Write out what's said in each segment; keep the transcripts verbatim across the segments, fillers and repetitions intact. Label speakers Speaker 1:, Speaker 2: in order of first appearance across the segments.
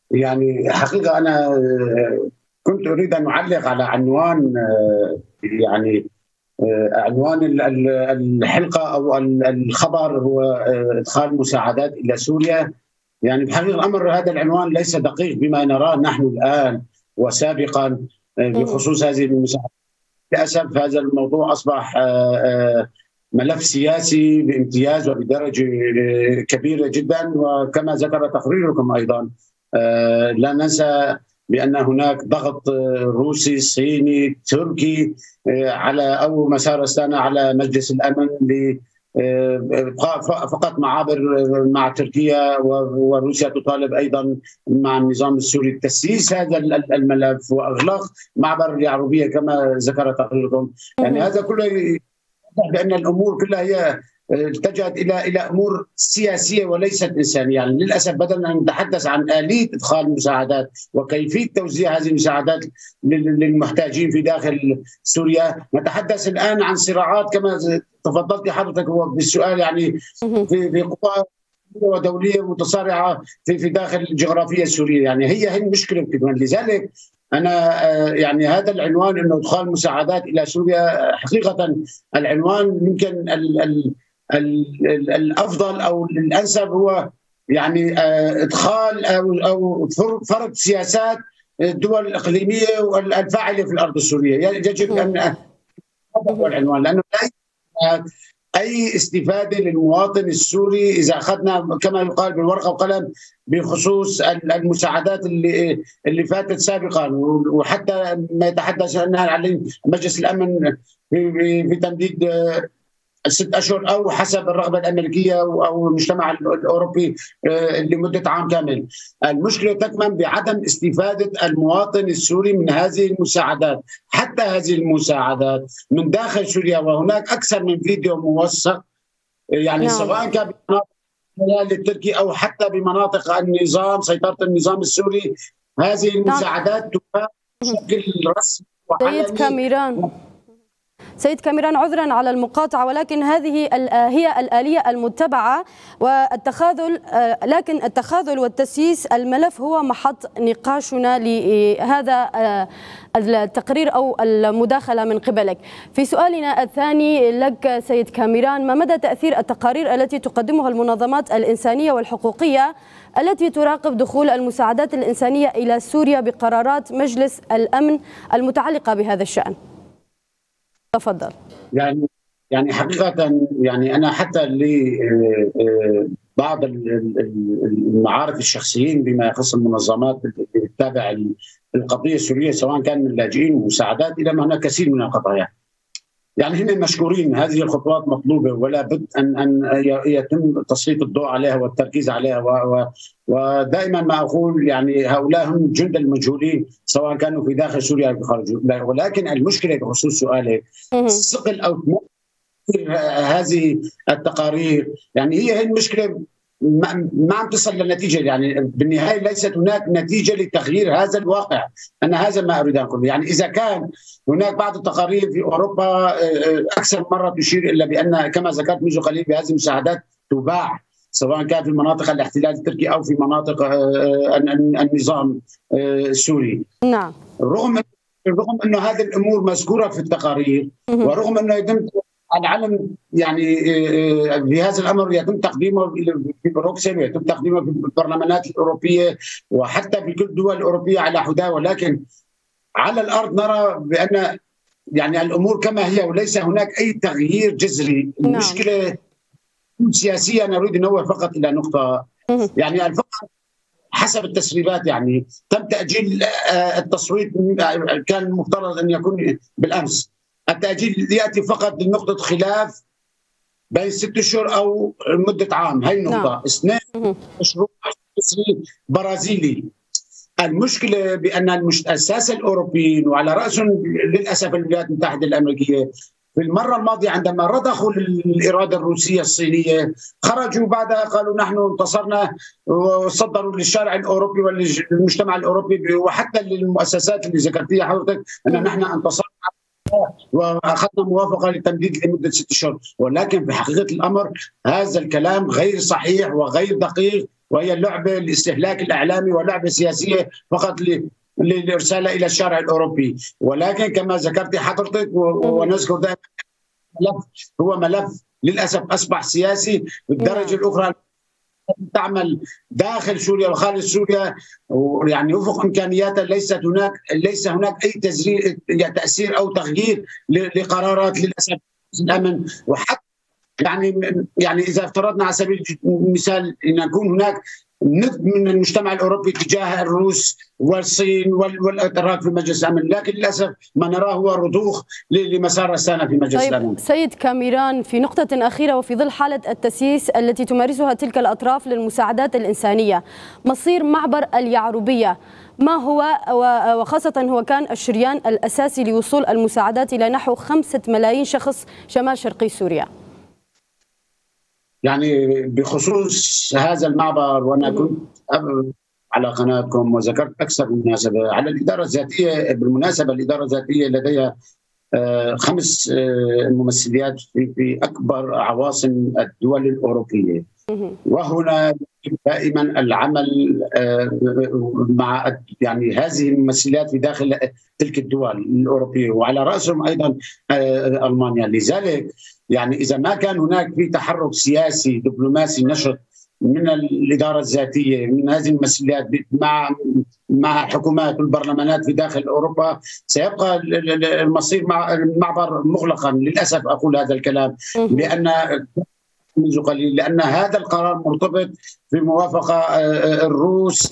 Speaker 1: يعني حقيقة أنا كنت أريد أن أعلق على عنوان، يعني عنوان الحلقة أو الخبر هو إدخال مساعدات إلى سوريا. يعني بحقيقة الأمر هذا العنوان ليس دقيق بما نراه نحن الآن وسابقا بخصوص هذه المساعدات. للأسف هذا الموضوع أصبح ملف سياسي بامتياز وبدرجة كبيرة جدا، وكما ذكر تقريركم أيضا لا ننسى بأن هناك ضغط روسي صيني تركي على أو مسار استانا على مجلس الأمن ل فقط معابر مع تركيا، وروسيا تطالب أيضا مع النظام السوري بتسييس هذا الملف وإغلاق معبر اليعربية كما ذكر تقريركم. يعني هذا كله بأن الأمور كلها هي اتجهت الى الى امور سياسيه وليست انسانيه. يعني للاسف بدل ان نتحدث عن اليه ادخال المساعدات وكيفيه توزيع هذه المساعدات للمحتاجين في داخل سوريا، نتحدث الان عن صراعات كما تفضلت حضرتك بالسؤال، يعني في في قوى ودوليه متصارعه في في داخل الجغرافيه السوريه. يعني هي هي المشكله كمان. لذلك أنا يعني هذا العنوان إنه إدخال مساعدات إلى سوريا، حقيقة العنوان يمكن ال ال ال ال الأفضل أو الأنسب هو يعني إدخال أو أو فرض سياسات الدول الإقليمية والفاعلة في الأرض السورية. يجب أن هذا هو العنوان، لأنه لا أي استفادة للمواطن السوري إذا أخذنا كما يقال بالورقة وقلم بخصوص المساعدات اللي اللي فاتت سابقا، وحتى ما يتحدث عنها على مجلس الأمن في تمديد ست أشهر أو حسب الرغبة الأمريكية أو المجتمع الأوروبي لمدة عام كامل. المشكلة تكمن بعدم استفادة المواطن السوري من هذه المساعدات، حتى هذه المساعدات من داخل سوريا. وهناك أكثر من فيديو موثق، يعني نعم. سواء كان بمناطق التركي أو حتى بمناطق النظام سيطرة النظام السوري، هذه المساعدات تباع بشكل رسمي وعلني.
Speaker 2: سيد كاميران سيد كاميران عذرا على المقاطعة، ولكن هذه هي الآلية المتبعة والتخاذل، لكن التخاذل والتسييس الملف هو محط نقاشنا لهذا التقرير أو المداخلة من قبلك. في سؤالنا الثاني لك سيد كاميران، ما مدى تأثير التقارير التي تقدمها المنظمات الإنسانية والحقوقية التي تراقب دخول المساعدات الإنسانية إلى سوريا بقرارات مجلس الأمن المتعلقة بهذا الشأن؟ تفضل. يعني
Speaker 1: يعني حقيقة يعني أنا حتى لبعض المعارف الشخصيين بما يخص المنظمات اللي تتابع القضية السورية، سواء كان من لاجئين ومساعدات إلى ما هناك كثير من القضايا، يعني هم مشكورين. هذه الخطوات مطلوبة ولا بد أن أن يتم تسليط الضوء عليها والتركيز عليها، ودائما ما أقول يعني هؤلاء هم جند المجهولين سواء كانوا في داخل سوريا أو خارج. ولكن المشكلة بخصوص سؤالك ثقل أو هذه التقارير، يعني هي هي المشكلة ما عم تصل للنتيجة. يعني بالنهاية ليست هناك نتيجة لتغيير هذا الواقع. أنا هذا ما أريد أن أقول. يعني إذا كان هناك بعض التقارير في أوروبا أكثر مرة تشير إلا بأن كما ذكرت منذ قليل بهذه المساعدات تباع، سواء كان في مناطق الاحتلال التركي أو في مناطق النظام السوري.
Speaker 2: نعم.
Speaker 1: رغم رغم أنه هذه الأمور مذكورة في التقارير، ورغم أنه يتم العلم يعني في هذا الامر يتم تقديمه في بروكسل ويتم تقديمه في البرلمانات الاوروبيه وحتى في كل الدول الاوروبيه على حداه، ولكن على الارض نرى بان يعني الامور كما هي وليس هناك اي تغيير جذري. المشكله سياسيه. انا اريد ان انوه فقط الى نقطه، يعني الفقط حسب التسريبات يعني تم تاجيل التصويت، كان المفترض ان يكون بالامس. التأجيل يأتي فقط لنقطة خلاف بين ست أشهر أو مدة عام. هاي النقطة. اثنين، مشروع برازيلي. المشكلة بأن الأساس الأوروبيين وعلى رأسهم للأسف الولايات المتحدة الأمريكية في المرة الماضية عندما رضخوا الإرادة الروسية الصينية خرجوا بعدها قالوا نحن انتصرنا، وصدروا للشارع الأوروبي والمجتمع الأوروبي وحتى للمؤسسات اللي ذكرتيها حضرتك أن نحن انتصرنا واخذنا موافقه للتمديد لمده ست اشهر. ولكن في حقيقه الامر هذا الكلام غير صحيح وغير دقيق، وهي اللعبه الاستهلاك الاعلامي ولعبه سياسيه فقط للارسال الى الشارع الاوروبي. ولكن كما ذكرت حضرتك ونذكر دائما، ملف هو ملف للاسف اصبح سياسي بالدرجه الاخرى، تعمل داخل سوريا وخارج سوريا، يعني وفق امكانياتها. ليست هناك ليس هناك اي تاثير او تغيير لقرارات للاسف الامن. وحتى يعني يعني اذا افترضنا على سبيل المثال ان يكون هناك نقد من المجتمع الاوروبي تجاه الروس والصين والاتراك في مجلس الامن، لكن للاسف ما نراه هو رضوخ لمسار السنه في مجلس
Speaker 2: طيب
Speaker 1: الامن.
Speaker 2: سيد كاميران، في نقطه اخيره، وفي ظل حاله التسييس التي تمارسها تلك الاطراف للمساعدات الانسانيه، مصير معبر اليعربيه ما هو، وخاصه هو كان الشريان الاساسي لوصول المساعدات الى نحو خمسة ملايين شخص شمال شرقي سوريا؟
Speaker 1: يعني بخصوص هذا المعبر، وانا كنت على قناتكم وذكرت اكثر من مناسبه على الاداره الذاتيه. بالمناسبه الاداره الذاتيه لديها خمس ممثليات في اكبر عواصم الدول الاوروبيه، وهنا دائما العمل مع يعني هذه الممثلات في داخل تلك الدول الاوروبيه، وعلى راسهم ايضا المانيا. لذلك يعني اذا ما كان هناك في تحرك سياسي دبلوماسي نشط من الاداره الذاتيه من هذه الممثلات مع مع الحكومات والبرلمانات في داخل اوروبا، سيبقى المصير مع المعبر مغلقا. للاسف اقول هذا الكلام لان منذ قليل لان هذا القرار مرتبط في موافقه الروس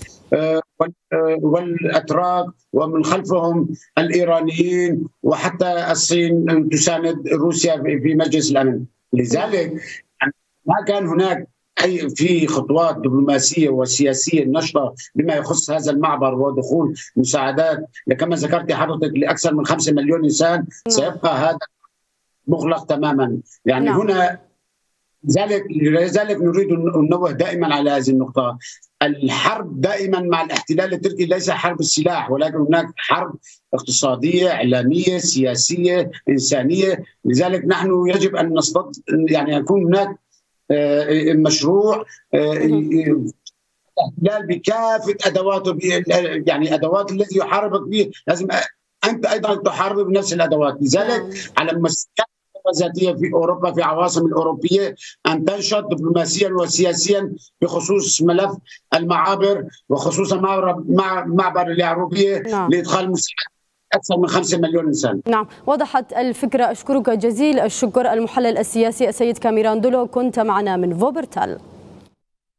Speaker 1: والاتراك ومن خلفهم الايرانيين، وحتى الصين تساند روسيا في مجلس الامن. لذلك ما كان هناك اي في خطوات دبلوماسيه وسياسيه نشطه بما يخص هذا المعبر ودخول مساعدات كما ذكرت حضرتك لاكثر من خمسة مليون انسان، سيبقى هذا مغلق تماما. يعني نعم. هنا ذلك لذلك نريد ان ننوه دائما على هذه النقطه. الحرب دائما مع الاحتلال التركي ليس حرب السلاح، ولكن هناك حرب اقتصاديه، اعلاميه، سياسيه، انسانيه. لذلك نحن يجب ان نصطد يعني يكون هناك مشروع الاحتلال بكافه ادواته، يعني ادوات الذي يحاربك به لازم انت ايضا تحارب بنفس الادوات. لذلك على المستوى الذاتيه في اوروبا في عواصم الاوروبيه ان تنشط دبلوماسيا وسياسيا بخصوص ملف المعابر، وخصوصا معبر معبر اليعربيه نعم. لادخال مساعدات أكثر من خمسة مليون إنسان.
Speaker 2: نعم، وضحت الفكرة. أشكرك جزيل الشكر المحلل السياسي السيد كاميران دولو، كنت معنا من فوبرتال.